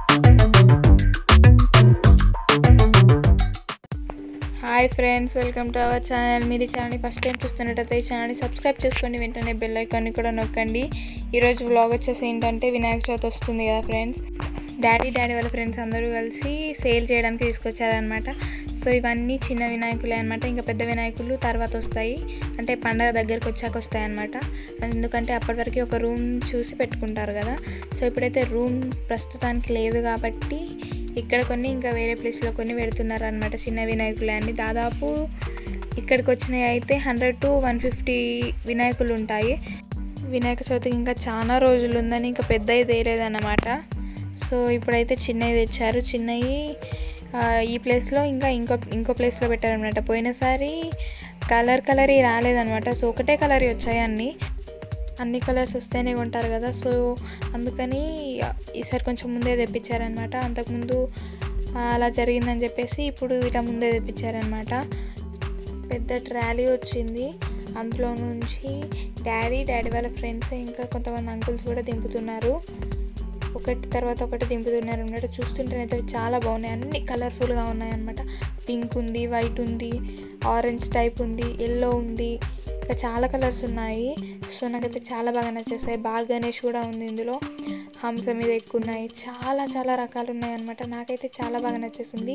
Hi friends, welcome to our channel. మీరు ఈ ఛానల్ని ఫస్ట్ టైం చూస్తున్నట్టయితే ఈ ఛానల్ని సబ్స్క్రైబ్ చేసుకోండి, వెంటనే బెల్ ఐకాన్ని కూడా నొక్కండి. ఈరోజు వ్లాగ్ వచ్చేసి ఏంటంటే వినాయక చవితి వస్తుంది కదా ఫ్రెండ్స్. డాడీ వాళ్ళ ఫ్రెండ్స్ అందరూ కలిసి సేల్ చేయడానికి తీసుకొచ్చారనమాట. సో ఇవన్నీ చిన్న వినాయకులే అనమాట. ఇంకా పెద్ద వినాయకులు తర్వాత వస్తాయి, అంటే పండగ దగ్గరికి వచ్చాక వస్తాయి అనమాట. ఎందుకంటే అప్పటి వరకు ఒక రూమ్ చూసి పెట్టుకుంటారు కదా. సో ఇప్పుడైతే రూమ్ ప్రస్తుతానికి లేదు కాబట్టి ఇక్కడ కొన్ని ఇంకా వేరే ప్లేస్లో కొన్ని పెడుతున్నారు అనమాట. చిన్న వినాయకులే అన్ని దాదాపు ఇక్కడికి వచ్చినవి అయితే 100 to 150 వినాయకులు ఉంటాయి. వినాయక చవితికి ఇంకా చాలా రోజులు ఉందని ఇంకా పెద్దవి తేలేదన్నమాట. సో ఇప్పుడైతే చిన్నవి తెచ్చారు. చిన్నవి ఈ ప్లేస్లో ఇంకా ఇంకో ప్లేస్లో పెట్టారనమాట. పోయినసారి కలర్ రాలేదనమాట. సో ఒకటే కలర్ వచ్చాయి. అన్ని కలర్స్ వస్తేనే కొంటారు కదా. సో అందుకని ఈసారి కొంచెం ముందే తెప్పించారనమాట. అంతకుముందు అలా జరిగిందని చెప్పేసి ఇప్పుడు ఇట్లా ముందే తెప్పించారనమాట. పెద్ద ట్రాలీ వచ్చింది. అందులో నుంచి డాడీ వాళ్ళ ఫ్రెండ్స్ ఇంకా కొంతమంది అంకుల్స్ కూడా దింపుతున్నారు. ఒకటి తర్వాత ఒకటి దింపుతున్నారు అన్నమాట. చూస్తుంటేనైతే చాలా బాగున్నాయి. అన్ని కలర్ఫుల్గా ఉన్నాయి అన్నమాట. పింక్ ఉంది, వైట్ ఉంది, ఆరెంజ్ టైప్ ఉంది, ఎల్లో ఉంది, ఇంకా చాలా కలర్స్ ఉన్నాయి. సో నాకైతే చాలా బాగా నచ్చేసాయి. బాల్ గణేష్ కూడా ఉంది ఇందులో. హంస మీద ఎక్కువ ఉన్నాయి. చాలా రకాలు ఉన్నాయి అన్నమాట. నాకైతే చాలా బాగా నచ్చేసింది.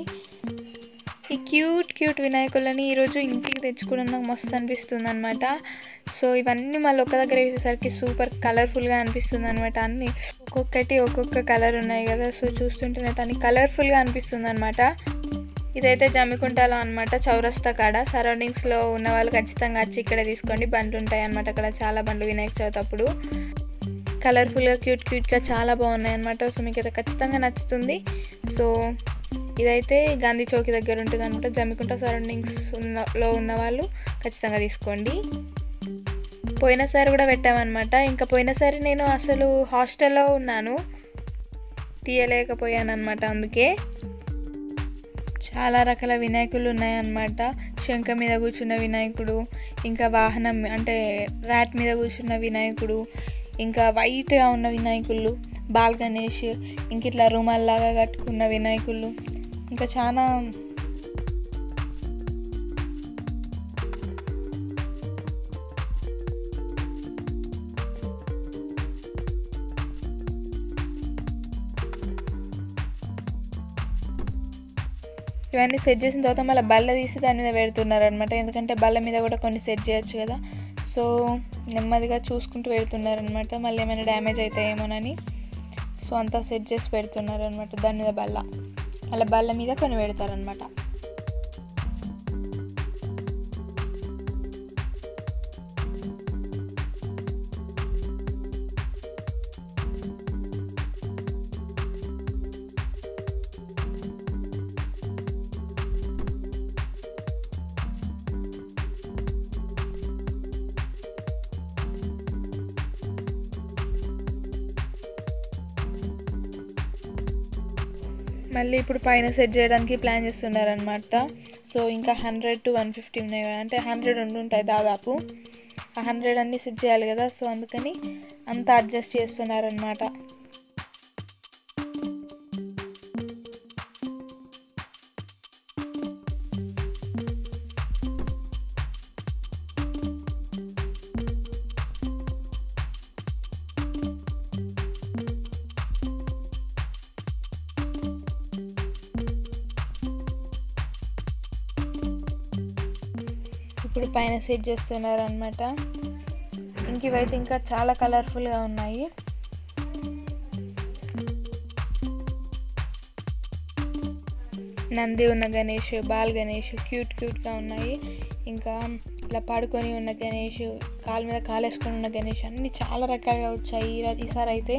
ఈ క్యూట్ వినాయకులని ఈరోజు ఇంటికి తెచ్చుకోవడం నాకు మస్తు అనిపిస్తుంది అనమాట. సో ఇవన్నీ మళ్ళీ ఒక్క దగ్గర వేసేసరికి సూపర్ కలర్ఫుల్గా అనిపిస్తుంది అనమాట. అన్నీ ఒక్కొక్క కలర్ ఉన్నాయి కదా. సో చూస్తుంటేనే దాన్ని కలర్ఫుల్గా అనిపిస్తుంది అనమాట. ఇదైతే జమ్మికుంటలో అనమాట, చౌరస్తా కాడ. సరౌండింగ్స్లో ఉన్న వాళ్ళు ఖచ్చితంగా వచ్చి ఇక్కడ తీసుకోండి. బండ్లు ఉంటాయి అనమాట అక్కడ, చాలా బండ్లు వినాయక చవితి అప్పుడు. కలర్ఫుల్గా క్యూట్గా చాలా బాగున్నాయి అనమాట. సో మీకు అయితే ఖచ్చితంగా నచ్చుతుంది. సో ఇదైతే గాంధీ చౌక్ దగ్గర ఉంటుంది అనమాట. జమ్మికుంట సరౌండింగ్స్లో ఉన్న వాళ్ళు ఖచ్చితంగా తీసుకోండి. పోయినసారి కూడా పెట్టామన్నమాట. ఇంకా పోయినసారి నేను అసలు హాస్టల్లో ఉన్నాను, తీయలేకపోయాను అనమాట. అందుకే చాలా రకాల వినాయకులు ఉన్నాయన్నమాట. శంఖ మీద కూర్చున్న వినాయకుడు, ఇంకా వాహనం అంటే ర్యాట్ మీద కూర్చున్న వినాయకుడు, ఇంకా వైట్గా ఉన్న వినాయకులు, బాల్ గణేష్, ఇంక ఇట్లా రుమాల్లాగా కట్టుకున్న వినాయకులు, ఇంకా చాలా ఇవన్నీ సెట్ చేసిన తర్వాత మళ్ళీ బల్ల తీసి దాని మీద పెడుతున్నారు అనమాట. ఎందుకంటే బల్ల మీద కూడా కొన్ని సెట్ చేయొచ్చు కదా. సో నెమ్మదిగా చూసుకుంటూ పెడుతున్నారు అనమాట. మళ్ళీ ఏమైనా డ్యామేజ్ అవుతాయేమోనని. సో అంతా సెట్ చేసి పెడుతున్నారు అనమాట. దాని మీద అలా బల్ల మీద కొన్ని పెడతారనమాట. మళ్ళీ ఇప్పుడు పైన సెట్ చేయడానికి ప్లాన్ చేస్తున్నారనమాట. సో ఇంకా 100 to 150 ఉన్నాయి కదా, అంటే 100 ఉండుంటాయి దాదాపు. ఆ 100 అన్నీ సెట్ చేయాలి కదా. సో అందుకని అంతా అడ్జస్ట్ చేస్తున్నారనమాట. ఇప్పుడు పైన సెట్ చేస్తున్నారు అనమాట. ఇంక ఇవైతే ఇంకా చాలా కలర్ఫుల్గా ఉన్నాయి. నంది ఉన్న గణేష్, బాల్ గణేష్ క్యూట్గా ఉన్నాయి. ఇంకా ఇలా పడుకొని ఉన్న గణేష్, కాలు మీద కాలేసుకొని ఉన్న గణేష్, అన్నీ చాలా రకాలుగా వచ్చాయి ఈసారి అయితే.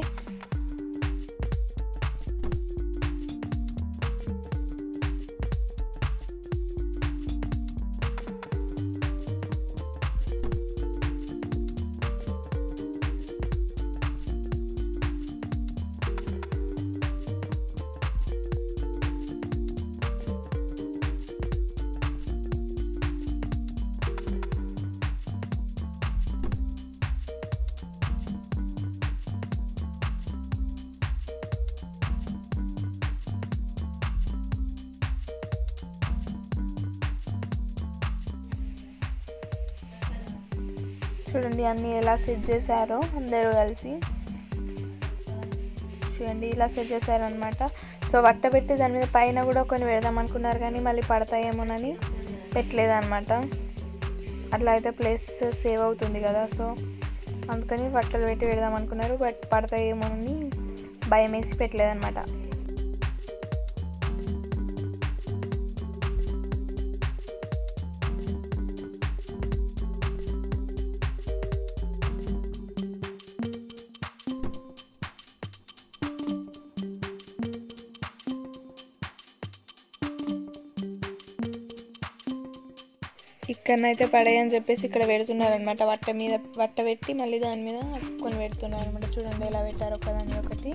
చూడండి అన్నీ ఎలా సెట్ చేశారో అందరూ కలిసి. చూడండి ఇలా సెట్ చేశారనమాట. సో వట్ట పెట్టి దాని మీద పైన కూడా కొన్ని పెడదాం అనుకున్నారు కానీ మళ్ళీ పడతాయేమోనని పెట్టలేదన్నమాట. అట్లా అయితే ప్లేస్ సేవ్ అవుతుంది కదా, సో అందుకని వట్టలు పెట్టి పెడదాం అనుకున్నారు. బట్ పడతాయేమోనని భయం వేసి పెట్టలేదన్నమాట. ఇక్కడనైతే పడేయని చెప్పేసి ఇక్కడ పెడుతున్నారనమాట. వట్ట పెట్టి మళ్ళీ దాని మీద కొన్ని పెడుతున్నారు అనమాట. చూడండి ఎలా పెట్టారు ఒకదాని ఒకటి.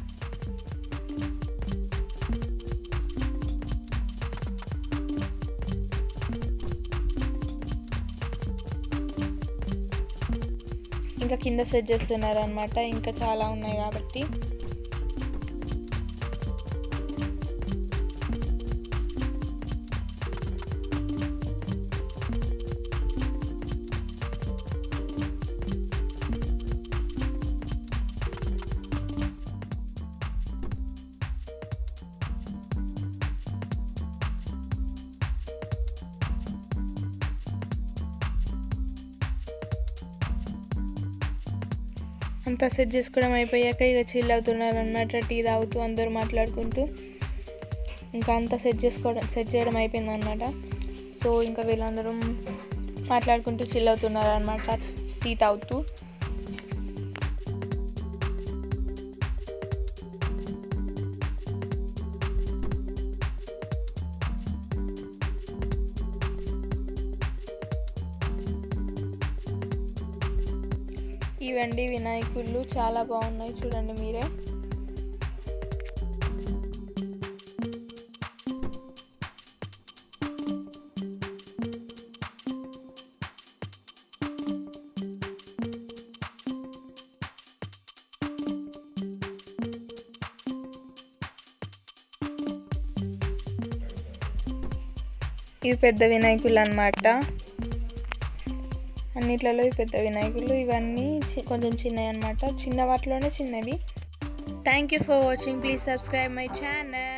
ఇంకా కింద సెట్ చేస్తున్నారు అనమాట, ఇంకా చాలా ఉన్నాయి కాబట్టి. అంతా సెట్ చేసుకోవడం అయిపోయాక ఇక చిల్ అవుతున్నారు అనమాట, టీ తాగుతూ అందరూ మాట్లాడుకుంటూ. ఇంకా అంతా సెట్ చేయడం అయిపోయింది అనమాట. సో ఇంకా వీళ్ళందరూ మాట్లాడుకుంటూ చిల్ అవుతున్నారు అనమాట, టీ తాగుతూ. ఇవండి వినాయకుళ్ళు, చాలా బాగున్నాయి చూడండి మీరే. ఇవి పెద్ద వినాయకులు అన్నమాట. అన్నిట్లలో ఈ పెద్ద వినాయకులు, ఇవన్నీ కొంచెం చిన్నవి అన్నమాట. చిన్న వాటిలోనే చిన్నవి. Thank you for watching. Please subscribe my channel.